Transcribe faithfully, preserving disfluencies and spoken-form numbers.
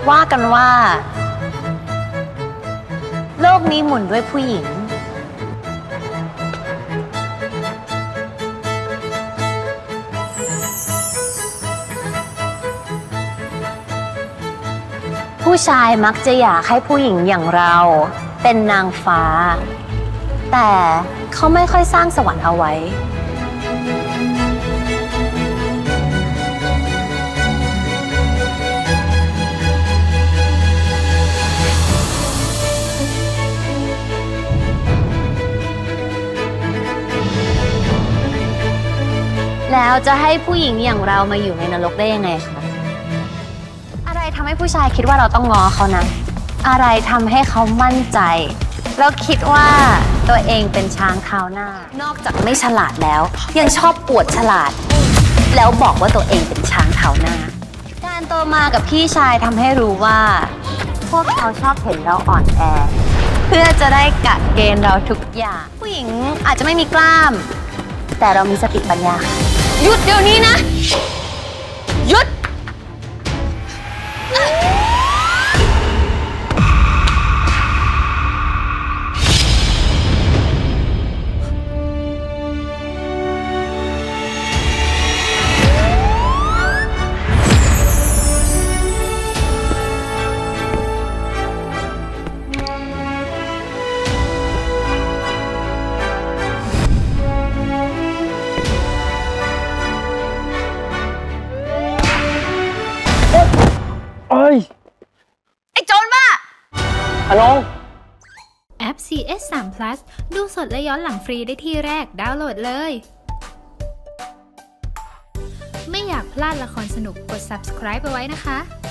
ว่ากันว่าโลกนี้หมุนด้วยผู้หญิงผู้ชายมักจะอยากให้ผู้หญิงอย่างเราเป็นนางฟ้าแต่เขาไม่ค่อยสร้างสวรรค์เอาไว้แล้วจะให้ผู้หญิงอย่างเรามาอยู่ในนรกได้ยังไงคะอะไรทำให้ผู้ชายคิดว่าเราต้องง้อเขานะอะไรทำให้เขามั่นใจแล้วคิดว่าตัวเองเป็นช้างเท้าหน้านอกจากไม่ฉลาดแล้วยังชอบอวดฉลาดแล้วบอกว่าตัวเองเป็นช้างเท้าหน้าการโตมากับพี่ชายทำให้รู้ว่าพวกเขาชอบเห็นเราอ่อนแอเพื่อจะได้กะเกณฑ์เราทุกอย่างผู้หญิงอาจจะไม่มีกล้ามแต่เรามีสติปัญญาหยุดเดี๋ยวนี้นะหยุดไอ้โจรบ้าอนงแอป ซี เอส สาม Plus ดูสดและย้อนหลังฟรีได้ที่แรกดาวน์โหลดเลย ไม่อยากพลาดละครสนุกกด ซับสไครบ์ เอาไว้นะคะ